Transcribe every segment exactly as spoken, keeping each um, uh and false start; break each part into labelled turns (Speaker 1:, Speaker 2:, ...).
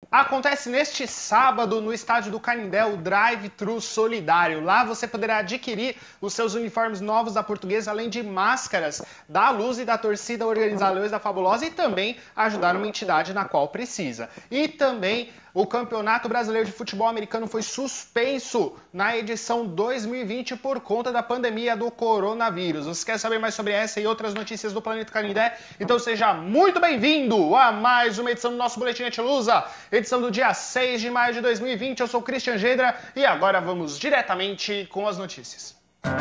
Speaker 1: Acontece neste sábado no estádio do Canindé o Drive-Thru Solidário. Lá você poderá adquirir os seus uniformes novos da Portuguesa, além de máscaras da Luz e da torcida organizar Leões da Fabulosa e também ajudar uma entidade na qual precisa. E também o Campeonato Brasileiro de Futebol Americano foi suspenso na edição dois mil e vinte por conta da pandemia do coronavírus. Você quer saber mais sobre essa e outras notícias do Planeta Canindé? Então seja muito bem-vindo a mais uma edição do nosso Boletim Netilusa, edição do dia seis de maio de dois mil e vinte. Eu sou o Christian Gedra e agora vamos diretamente com as notícias.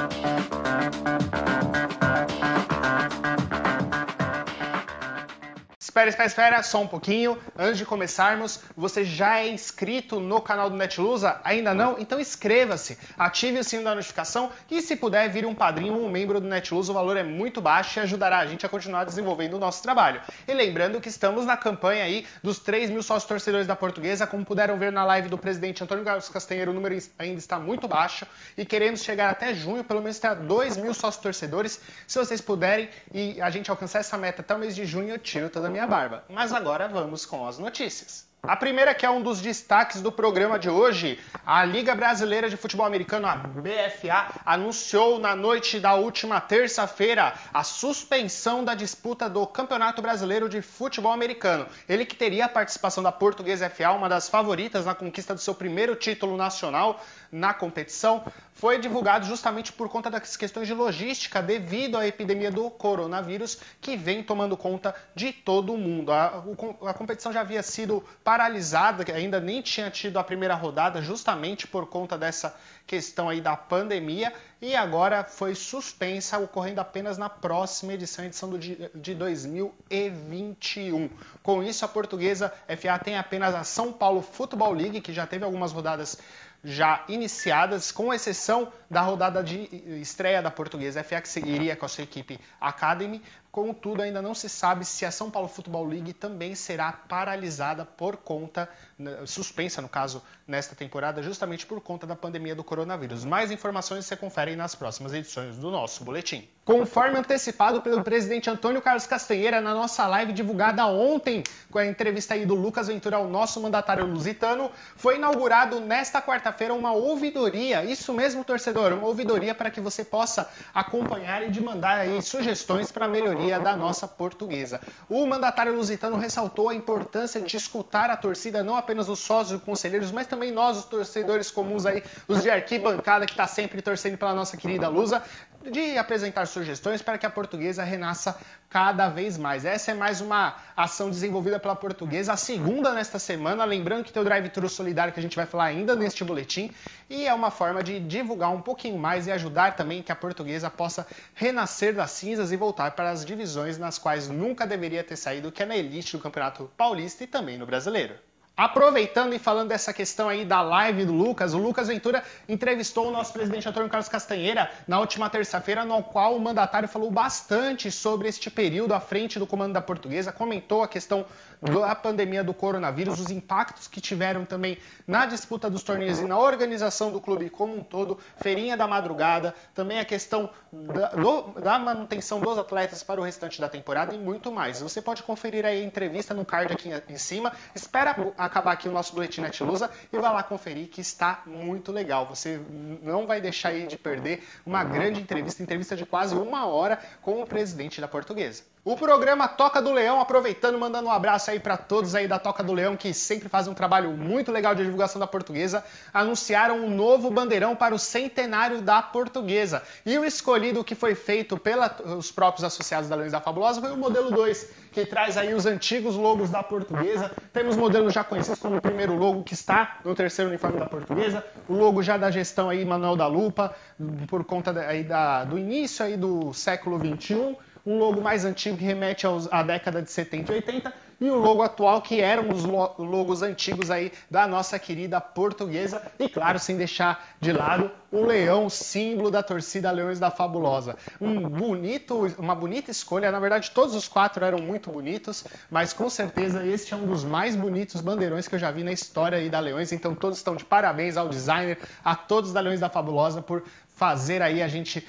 Speaker 1: Espera, espera, espera, só um pouquinho. Antes de começarmos, você já é inscrito no canal do Netilusa? Ainda não? Então inscreva-se, ative o sino da notificação e, se puder, vire um padrinho ou um membro do Netilusa. O valor é muito baixo e ajudará a gente a continuar desenvolvendo o nosso trabalho. E lembrando que estamos na campanha aí dos três mil sócios torcedores da Portuguesa. Como puderam ver na live do presidente Antônio Carlos Castanheira, o número ainda está muito baixo e queremos chegar até junho, pelo menos até dois mil sócios torcedores. Se vocês puderem e a gente alcançar essa meta até o mês de junho, eu tiro toda a minha barba. Mas agora vamos com as notícias. A primeira, que é um dos destaques do programa de hoje, a Liga Brasileira de Futebol Americano, a B F A, anunciou na noite da última terça-feira a suspensão da disputa do Campeonato Brasileiro de Futebol Americano. Ele que teria a participação da Portuguesa F A, uma das favoritas na conquista do seu primeiro título nacional na competição, foi divulgado justamente por conta das questões de logística devido à epidemia do coronavírus que vem tomando conta de todo o mundo. A, a competição já havia sido paralisada, ainda nem tinha tido a primeira rodada justamente por conta dessa questão aí da pandemia e agora foi suspensa, ocorrendo apenas na próxima edição, edição do, de dois mil e vinte e um. Com isso, a Portuguesa F A tem apenas a São Paulo Football League, que já teve algumas rodadas já iniciadas, com exceção da rodada de estreia da Portuguesa F A, que seguiria com a sua equipe Academy. Contudo, ainda não se sabe se a São Paulo Football League também será paralisada por conta, suspensa no caso, nesta temporada, justamente por conta da pandemia do coronavírus. Mais informações você confere nas próximas edições do nosso boletim. Conforme antecipado pelo presidente Antônio Carlos Castanheira na nossa live divulgada ontem, com a entrevista aí do Lucas Ventura ao nosso mandatário lusitano, foi inaugurado nesta quarta-feira uma ouvidoria, isso mesmo, torcedor, uma ouvidoria para que você possa acompanhar e demandar aí sugestões para a melhoria da nossa Portuguesa. O mandatário lusitano ressaltou a importância de escutar a torcida, não apenas os sócios e conselheiros, mas também nós, os torcedores comuns aí, os de arquibancada que está sempre torcendo pela nossa querida Lusa, de apresentar sugestões para que a Portuguesa renasça cada vez mais. Essa é mais uma ação desenvolvida pela Portuguesa, a segunda nesta semana, lembrando que tem o Drive-Thru Solidário que a gente vai falar ainda neste boletim, e é uma forma de divulgar um pouquinho mais e ajudar também que a Portuguesa possa renascer das cinzas e voltar para as divisões nas quais nunca deveria ter saído, que é na elite do Campeonato Paulista e também no Brasileiro. Aproveitando e falando dessa questão aí da live do Lucas, o Lucas Ventura entrevistou o nosso presidente Antônio Carlos Castanheira na última terça-feira, no qual o mandatário falou bastante sobre este período à frente do comando da Portuguesa, comentou a questão da pandemia do coronavírus, os impactos que tiveram também na disputa dos torneios e na organização do clube como um todo, feirinha da madrugada, também a questão da, do, da manutenção dos atletas para o restante da temporada e muito mais. Você pode conferir aí a entrevista no card aqui em cima, espera a acabar aqui o nosso boletim Netilusa e vai lá conferir que está muito legal. Você não vai deixar aí de perder uma grande entrevista, entrevista de quase uma hora com o presidente da Portuguesa. O programa Toca do Leão, aproveitando, mandando um abraço aí para todos aí da Toca do Leão, que sempre fazem um trabalho muito legal de divulgação da Portuguesa, anunciaram um novo bandeirão para o centenário da Portuguesa. E o escolhido que foi feito pelos próprios associados da Leões da Fabulosa foi o modelo dois, que traz aí os antigos logos da Portuguesa. Temos modelos já conhecidos como o primeiro logo, que está no terceiro uniforme da Portuguesa, o logo já da gestão aí Manuel da Lupa, por conta aí da, do início aí do século vinte e um, um logo mais antigo que remete aos, à década de setenta e oitenta, e o logo atual que eram os logos antigos aí da nossa querida Portuguesa, e claro, sem deixar de lado o leão, símbolo da torcida Leões da Fabulosa. Um bonito, uma bonita escolha, na verdade todos os quatro eram muito bonitos, mas com certeza este é um dos mais bonitos bandeirões que eu já vi na história aí da Leões, então todos estão de parabéns ao designer, a todos da Leões da Fabulosa por fazer aí a gente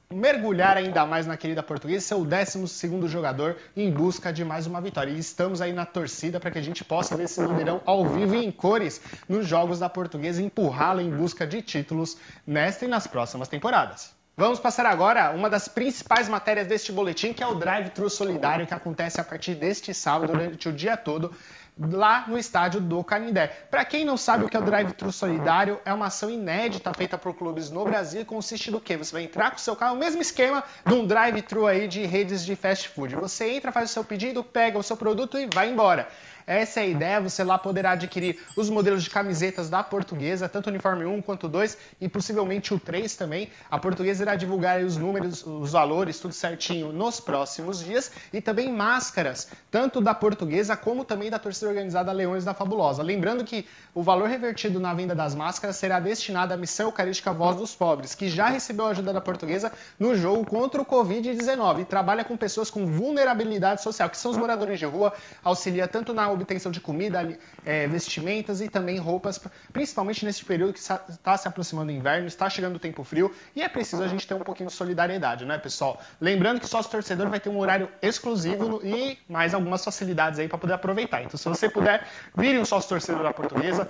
Speaker 1: mergulhar ainda mais na querida Portuguesa, ser o décimo segundo jogador em busca de mais uma vitória. E estamos aí na torcida para que a gente possa ver esse Bandeirão ao vivo e em cores nos jogos da Portuguesa e empurrá-la em busca de títulos nesta e nas próximas temporadas. Vamos passar agora uma das principais matérias deste boletim, que é o Drive-Thru Solidário, que acontece a partir deste sábado, durante o dia todo, lá no estádio do Canindé. Para quem não sabe o que é o Drive-Thru Solidário, é uma ação inédita feita por clubes no Brasil e consiste do quê? Você vai entrar com o seu carro, o mesmo esquema de um drive-thru aí de redes de fast food. Você entra, faz o seu pedido, pega o seu produto e vai embora. Essa é a ideia, você lá poderá adquirir os modelos de camisetas da Portuguesa, tanto o uniforme um quanto o dois e possivelmente o três também. A Portuguesa irá divulgar os números, os valores, tudo certinho nos próximos dias e também máscaras, tanto da Portuguesa como também da torcida organizada Leões da Fabulosa. Lembrando que o valor revertido na venda das máscaras será destinado à Missão Eucarística Voz dos Pobres, que já recebeu a ajuda da Portuguesa no jogo contra o covid dezenove e trabalha com pessoas com vulnerabilidade social, que são os moradores de rua, auxilia tanto na obtenção de comida, é, vestimentas e também roupas, principalmente nesse período que está se aproximando do inverno, está chegando o tempo frio e é preciso a gente ter um pouquinho de solidariedade, né, pessoal? Lembrando que sócio torcedor vai ter um horário exclusivo no, e mais algumas facilidades aí para poder aproveitar. Então, se você puder, vire um sócio torcedor da Portuguesa.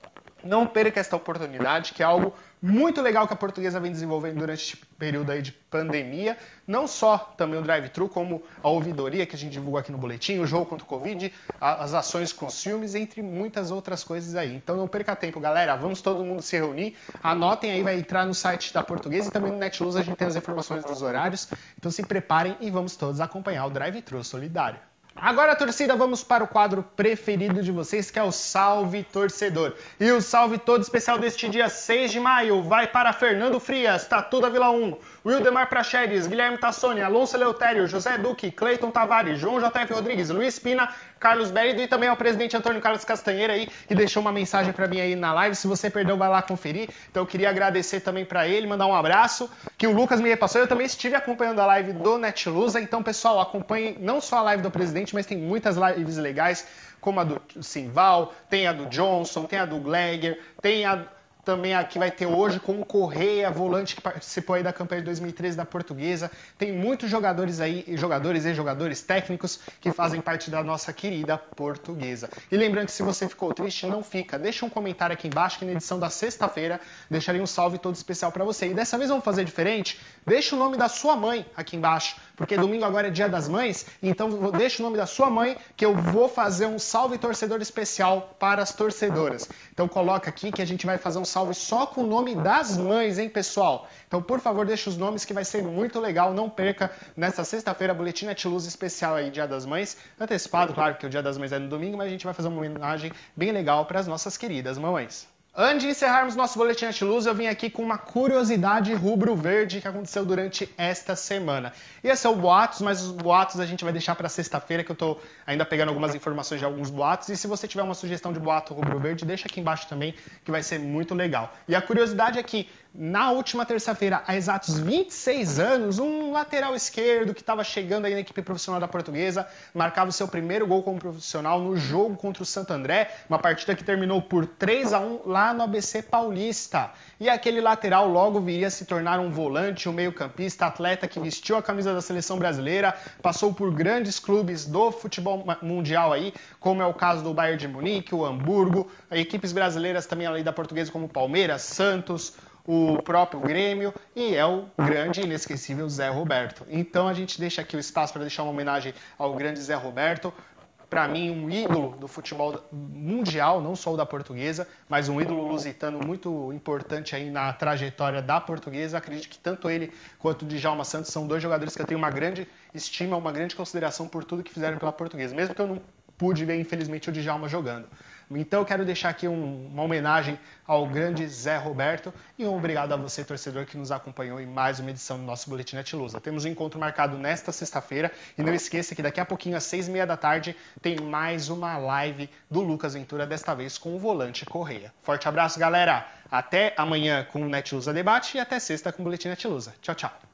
Speaker 1: Não perca esta oportunidade, que é algo muito legal que a Portuguesa vem desenvolvendo durante este período aí de pandemia. Não só também o drive-thru, como a ouvidoria que a gente divulga aqui no boletim, o jogo contra o Covid, as ações com os filmes, entre muitas outras coisas aí. Então não perca tempo, galera. Vamos todo mundo se reunir. Anotem aí, vai entrar no site da Portuguesa e também no Netluz a gente tem as informações dos horários. Então se preparem e vamos todos acompanhar o drive-thru solidário. Agora, torcida, vamos para o quadro preferido de vocês, que é o Salve Torcedor. E o salve todo especial deste dia seis de maio vai para Fernando Frias, Tatu da Vila um, Wildemar Praxedes, Guilherme Tassoni, Alonso Eleutério, José Duque, Cleiton Tavares, João J F Rodrigues, Luiz Pina, Carlos Bérido e também ao presidente Antônio Carlos Castanheira aí, que deixou uma mensagem para mim aí na live. Se você perdeu, vai lá conferir. Então eu queria agradecer também para ele, mandar um abraço, que o Lucas me repassou. Eu também estive acompanhando a live do Netlusa, então pessoal, acompanhem não só a live do presidente, mas tem muitas lives legais, como a do Simval, tem a do Johnson, tem a do Glegger, tem a também a que vai ter hoje com o Correia, volante que participou aí da campanha de dois mil e treze da Portuguesa. Tem muitos jogadores aí, jogadores e jogadores técnicos que fazem parte da nossa querida Portuguesa. E lembrando que se você ficou triste, não fica. Deixa um comentário aqui embaixo que na edição da sexta-feira deixarei um salve todo especial para você. E dessa vez vamos fazer diferente? Deixa o nome da sua mãe aqui embaixo, porque domingo agora é dia das mães, então deixa o nome da sua mãe que eu vou fazer um salve torcedor especial para as torcedoras. Então coloca aqui que a gente vai fazer um salve só com o nome das mães, hein, pessoal? Então, por favor, deixa os nomes que vai ser muito legal. Não perca nesta sexta-feira, Boletim Netluz especial aí, Dia das Mães. Antecipado, claro, que o Dia das Mães é no domingo, mas a gente vai fazer uma homenagem bem legal para as nossas queridas mamães. Antes de encerrarmos nosso Boletim Netluz, eu vim aqui com uma curiosidade rubro-verde que aconteceu durante esta semana. Ia ser o boatos, mas os boatos a gente vai deixar para sexta-feira, que eu estou ainda pegando algumas informações de alguns boatos. E se você tiver uma sugestão de boato rubro-verde, deixa aqui embaixo também, que vai ser muito legal. E a curiosidade é que, na última terça-feira, há exatos vinte e seis anos, um lateral esquerdo que estava chegando aí na equipe profissional da Portuguesa marcava o seu primeiro gol como profissional no jogo contra o Santo André, uma partida que terminou por três a um lá no A B C Paulista. E aquele lateral logo viria a se tornar um volante, um meio-campista, atleta que vestiu a camisa da seleção brasileira, passou por grandes clubes do futebol mundial aí, como é o caso do Bayern de Munique, o Hamburgo, equipes brasileiras também além da Portuguesa como Palmeiras, Santos, o próprio Grêmio, e é o grande e inesquecível Zé Roberto. Então a gente deixa aqui o espaço para deixar uma homenagem ao grande Zé Roberto, para mim um ídolo do futebol mundial, não só o da Portuguesa, mas um ídolo lusitano muito importante aí na trajetória da Portuguesa. Acredito que tanto ele quanto o Djalma Santos são dois jogadores que eu tenho uma grande estima, uma grande consideração por tudo que fizeram pela Portuguesa, mesmo que eu não pude ver, infelizmente, o Djalma jogando. Então eu quero deixar aqui um, uma homenagem ao grande Zé Roberto e um obrigado a você, torcedor, que nos acompanhou em mais uma edição do nosso Boletim Netlusa. Temos um encontro marcado nesta sexta-feira e não esqueça que daqui a pouquinho, às seis e meia da tarde, tem mais uma live do Lucas Ventura, desta vez com o volante Correia. Forte abraço, galera! Até amanhã com o Netlusa Debate e até sexta com o Boletim Netlusa. Tchau, tchau!